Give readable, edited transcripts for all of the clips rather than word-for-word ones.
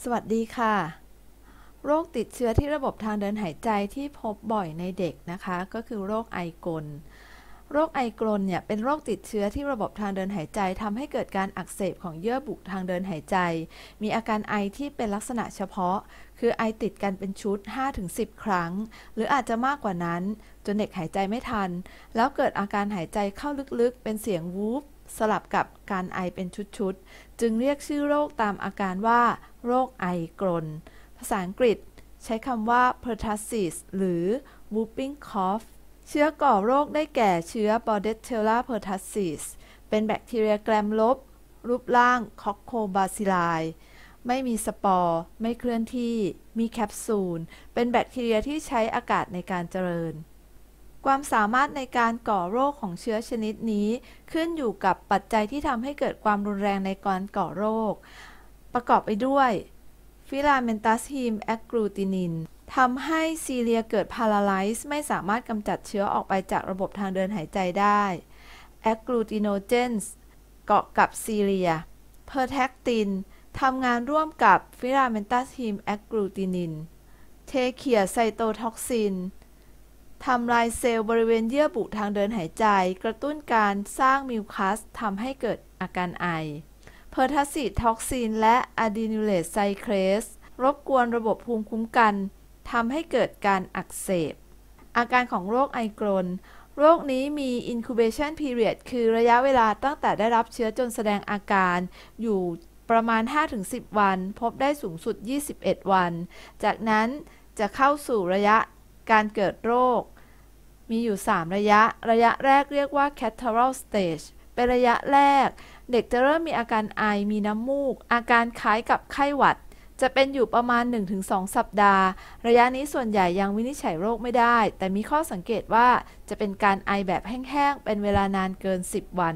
สวัสดีค่ะโรคติดเชื้อที่ระบบทางเดินหายใจที่พบบ่อยในเด็กนะคะก็คือโรคไอกลโรคไอกลเนี่ยเป็นโรคติดเชื้อที่ระบบทางเดินหายใจทำให้เกิดการอักเสบของเยื่อบุทางเดินหายใจมีอาการไอที่เป็นลักษณะเฉพาะคือไอติดกันเป็นชุด 5-10 ครั้งหรืออาจจะมากกว่านั้นจนเด็กหายใจไม่ทันแล้วเกิดอาการหายใจเข้าลึกๆเป็นเสียงวูฟสลับกับการไอเป็นชุดๆจึงเรียกชื่อโรคตามอาการว่าโรคไอกลภาษาอังกฤษใช้คำว่า pertussis หรือ whooping cough เชื้อก่อโรคได้แก่เชื้อ Bordetella pertussis เป็นแบคทีเรียแกรมลบรูปร่าง Coccobacilli ไม่มีสปอร์ไม่เคลื่อนที่มีแคปซูลเป็นแบคทีเรียที่ใช้อากาศในการเจริญความสามารถในการก่อโรคของเชื้อชนิดนี้ขึ้นอยู่กับปัจจัยที่ทำให้เกิดความรุนแรงในการก่อโรคประกอบไปด้วยฟิลาเมนตัสฮีมแอคกลูตินินทำให้ซีเลียเกิดพาราไลซ์ไม่สามารถกำจัดเชื้อออกไปจากระบบทางเดินหายใจได้แอคกลูติโนเจนส์เกาะกับซีเลียเพอร์แทคตินทำงานร่วมกับฟิลาเมนตัสฮีมแอคกลูตินินเทเคียไซโตท็อกซินทำลายเซลล์บริเวณเยื่อบุทางเดินหายใจกระตุ้นการสร้างมิวคัสทำให้เกิดอาการไอเพอร์ทัสซิท็อกซินและอะดีนิเลตไซเคลสรบกวนระบบภูมิคุ้มกันทำให้เกิดการอักเสบอาการของโรคไอกลโรคนี้มี incubation period คือระยะเวลาตั้งแต่ได้รับเชื้อจนแสดงอาการอยู่ประมาณ 5-10 วันพบได้สูงสุด 21 วันจากนั้นจะเข้าสู่ระยะการเกิดโรคมีอยู่ 3 ระยะแรกเรียกว่า catarrhal stage เป็นระยะแรกเด็กจะเริ่มมีอาการไอมีน้ำมูกอาการคล้ายกับไข้หวัดจะเป็นอยู่ประมาณ 1-2 สัปดาห์ระยะนี้ส่วนใหญ่ยังวินิจฉัยโรคไม่ได้แต่มีข้อสังเกตว่าจะเป็นการไอแบบแห้งๆเป็นเวลานานเกิน 10 วัน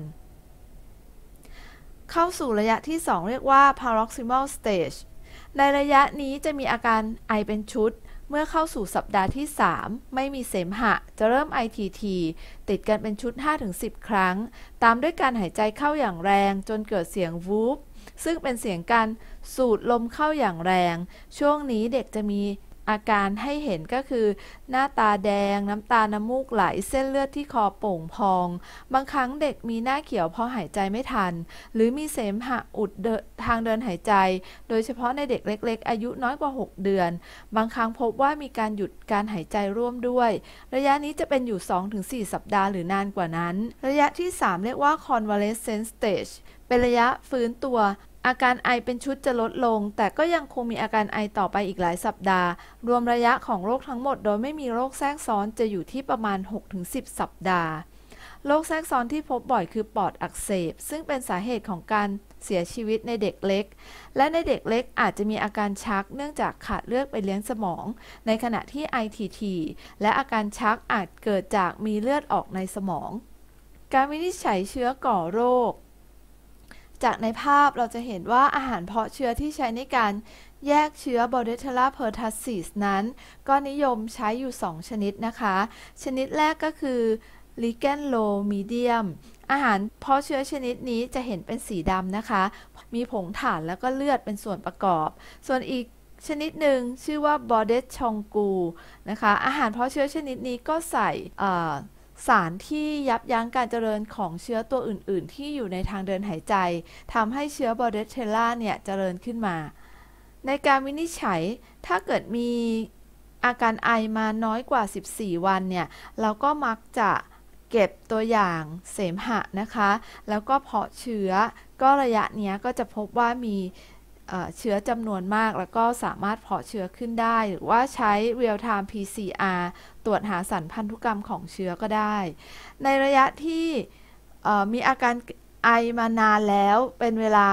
เข้าสู่ระยะที่ 2 เรียกว่า paroxysmal stage ในระยะนี้จะมีอาการไอเป็นชุดเมื่อเข้าสู่สัปดาห์ที่ 3 ไม่มีเสมหะจะเริ่มไอทีติดกันเป็นชุด 5-10 ครั้งตามด้วยการหายใจเข้าอย่างแรงจนเกิดเสียงวูฟซึ่งเป็นเสียงการสูดลมเข้าอย่างแรงช่วงนี้เด็กจะมีอาการให้เห็นก็คือหน้าตาแดงน้ำตาน้ำมูกไหลเส้นเลือดที่คอโป่งพองบางครั้งเด็กมีหน้าเขียวเพราะหายใจไม่ทันหรือมีเสมหะอุดทางเดินหายใจโดยเฉพาะในเด็กเล็กๆอายุน้อยกว่า6เดือนบางครั้งพบว่ามีการหยุดการหายใจร่วมด้วยระยะนี้จะเป็นอยู่ 2-4 สัปดาห์หรือนานกว่านั้นระยะที่ 3 เรียกว่า convalescent stage เป็นระยะฟื้นตัวอาการไอเป็นชุดจะลดลงแต่ก็ยังคงมีอาการไอต่อไปอีกหลายสัปดาห์รวมระยะของโรคทั้งหมดโดยไม่มีโรคแทรกซ้อนจะอยู่ที่ประมาณ 6-10 สัปดาห์โรคแทรกซ้อนที่พบบ่อยคือปอดอักเสบซึ่งเป็นสาเหตุของการเสียชีวิตในเด็กเล็กและในเด็กเล็กอาจจะมีอาการชักเนื่องจากขาดเลือดไปเลี้ยงสมองในขณะที่ไอทีและอาการชักอาจเกิดจากมีเลือดออกในสมองการวินิจฉัยเชื้อก่อโรคจากในภาพเราจะเห็นว่าอาหารเพาะเชื้อที่ใช้ในการแยกเชื้อ Bordetella pertussis นั้นก็นิยมใช้อยู่ 2 ชนิดนะคะชนิดแรกก็คือ Ligand Low Medium อาหารเพาะเชื้อชนิดนี้จะเห็นเป็นสีดำนะคะมีผงถ่านแล้วก็เลือดเป็นส่วนประกอบส่วนอีกชนิดหนึ่งชื่อว่า Bordet Chonggu นะคะอาหารเพาะเชื้อชนิดนี้ก็ใส่สารที่ยับยั้งการเจริญของเชื้อตัวอื่นๆที่อยู่ในทางเดินหายใจทำให้เชื้อ Bordetella เนี่ยเจริญขึ้นมาในการวินิจฉัยถ้าเกิดมีอาการไอมาน้อยกว่า14วันเนี่ยเราก็มักจะเก็บตัวอย่างเสมหะนะคะแล้วก็เพาะเชื้อก็ระยะนี้ก็จะพบว่ามีเชื้อจำนวนมากแล้วก็สามารถเพาะเชื้อขึ้นได้หรือว่าใช้ real time PCR ตรวจหาสารพันธุกรรมของเชื้อก็ได้ในระยะที่มีอาการไอมานานแล้วเป็นเวลา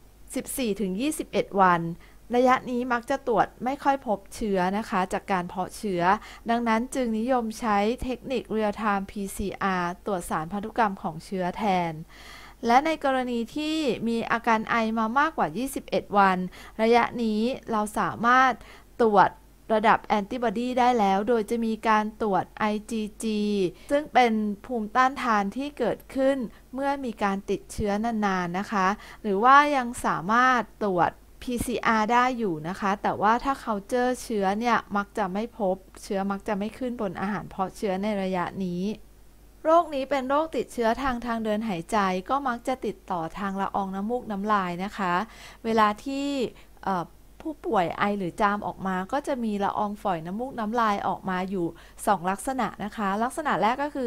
14-21 วันระยะนี้มักจะตรวจไม่ค่อยพบเชื้อนะคะจากการเพาะเชื้อดังนั้นจึงนิยมใช้เทคนิค real time PCR ตรวจสารพันธุกรรมของเชื้อแทนและในกรณีที่มีอาการไอมามากกว่า 21 วันระยะนี้เราสามารถตรวจระดับแอนติบอดีได้แล้วโดยจะมีการตรวจ IgG ซึ่งเป็นภูมิต้านทานที่เกิดขึ้นเมื่อมีการติดเชื้อนานๆนะคะหรือว่ายังสามารถตรวจ PCR ได้อยู่นะคะแต่ว่าถ้า culture เชื้อเนี่ยมักจะไม่พบเชื้อมักจะไม่ขึ้นบนอาหารเพาะเชื้อในระยะนี้โรคนี้เป็นโรคติดเชื้อทางเดินหายใจก็มักจะติดต่อทางละอองน้ำมูกน้ำลายนะคะเวลาที่ผู้ป่วยไอหรือจามออกมาก็จะมีละอองฝอยน้ำมูกน้ำลายออกมาอยู่2ลักษณะนะคะลักษณะแรกก็คือ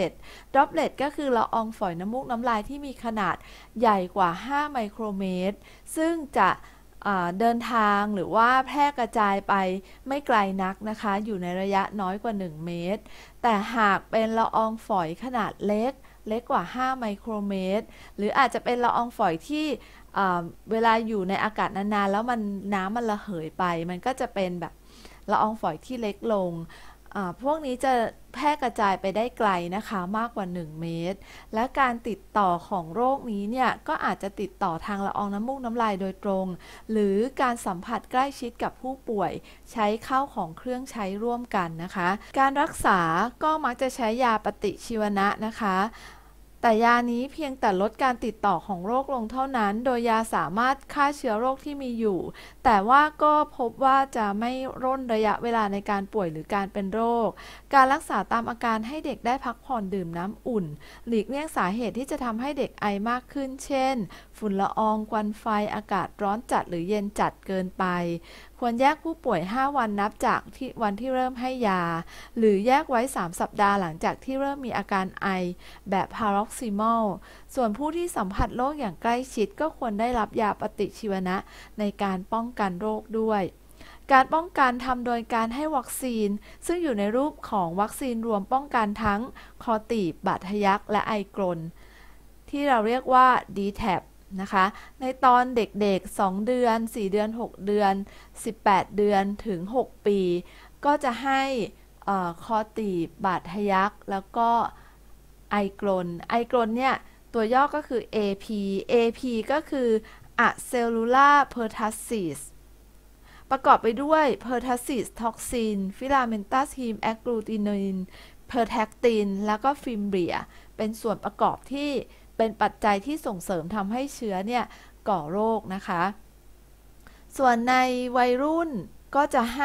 droplet ก็คือละอองฝอยน้ำมูกน้ำลายที่มีขนาดใหญ่กว่า5ไมโครเมตรซึ่งจะเดินทางหรือว่าแพร่กระจายไปไม่ไกลนักนะคะอยู่ในระยะน้อยกว่า1เมตรแต่หากเป็นละอองฝอยขนาดเล็กกว่า5ไมโครเมตรหรืออาจจะเป็นละอองฝอยที่เวลาอยู่ในอากาศนานๆแล้วน้ำมันระเหยไปมันก็จะเป็นแบบละอองฝอยที่เล็กลงพวกนี้จะแพร่กระจายไปได้ไกลนะคะมากกว่า1เมตรและการติดต่อของโรคนี้เนี่ยก็อาจจะติดต่อทางละอองน้ำมูกน้ำลายโดยตรงหรือการสัมผัสใกล้ชิดกับผู้ป่วยใช้ข้าวของเครื่องใช้ร่วมกันนะคะการรักษาก็มักจะใช้ยาปฏิชีวนะนะคะแต่ยานี้เพียงแต่ลดการติดต่อของโรคลงเท่านั้นโดยยาสามารถฆ่าเชื้อโรคที่มีอยู่แต่ว่าก็พบว่าจะไม่ร่นระยะเวลาในการป่วยหรือการเป็นโรคการรักษาตามอาการให้เด็กได้พักผ่อนดื่มน้ำอุ่นหลีกเลี่ยงสาเหตุที่จะทำให้เด็กไอมากขึ้นเช่นฝุ่นละอองควันไฟอากาศร้อนจัดหรือเย็นจัดเกินไปควรแยกผู้ป่วย5วันนับจากวันที่เริ่มให้ยาหรือแยกไว้3สัปดาห์หลังจากที่เริ่มมีอาการไอแบบ paroxysmal ส่วนผู้ที่สัมผัสโรคอย่างใกล้ชิดก็ควรได้รับยาปฏิชีวนะในการป้องกันโรคด้วยการป้องกันทำโดยการให้วัคซีนซึ่งอยู่ในรูปของวัคซีนรวมป้องกันทั้งคอตีบบาดทะยักและไอกรนที่เราเรียกว่า DTaP นะคะในตอนเด็กๆ2เดือน4เดือน6เดือน18เดือนถึง6ปีก็จะให้คอตีบบาดทะยักแล้วก็ไอกรนเนี่ยตัวย่อก็คือ AP ก็คือ acellular pertussis ประกอบไปด้วย pertussis toxin filamentous heme agglutinin pertactin แล้วก็ฟิมเบรียเป็นส่วนประกอบที่เป็นปัจจัยที่ส่งเสริมทำให้เชื้อเนี่ยก่อโรคนะคะส่วนในวัยรุ่นก็จะให้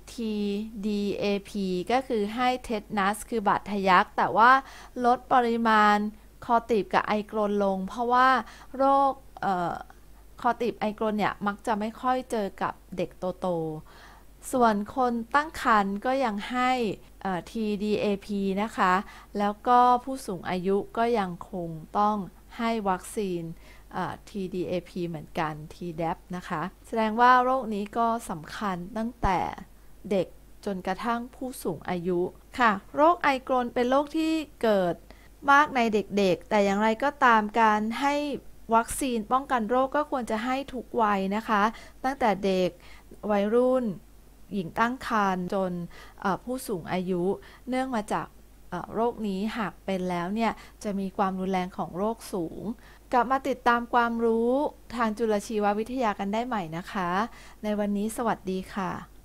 TDAP ก็คือให้เทตนัสคือบาดทะยักแต่ว่าลดปริมาณคอตีบกับไอกรนลงเพราะว่าโรคคอตีบไอกรนเนี่ยมักจะไม่ค่อยเจอกับเด็กโตๆส่วนคนตั้งครรภ์ก็ยังให้ TDAP นะคะแล้วก็ผู้สูงอายุก็ยังคงต้องให้วัคซีนTDAP เหมือนกัน Tdap นะคะแสดงว่าโรคนี้ก็สำคัญตั้งแต่เด็กจนกระทั่งผู้สูงอายุค่ะโรคไอกรนเป็นโรคที่เกิดมากในเด็กๆแต่อย่างไรก็ตามการให้วัคซีนป้องกันโรคก็ควรจะให้ทุกวัยนะคะตั้งแต่เด็กวัยรุ่นหญิงตั้งครรภ์จนผู้สูงอายุเนื่องมาจากโรคนี้หากเป็นแล้วเนี่ยจะมีความรุนแรงของโรคสูงกลับมาติดตามความรู้ทางจุลชีววิทยากันได้ใหม่นะคะในวันนี้สวัสดีค่ะ